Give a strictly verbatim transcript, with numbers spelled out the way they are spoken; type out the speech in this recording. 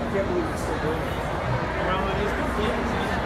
can't believe it's still doing it. Well, it is complete.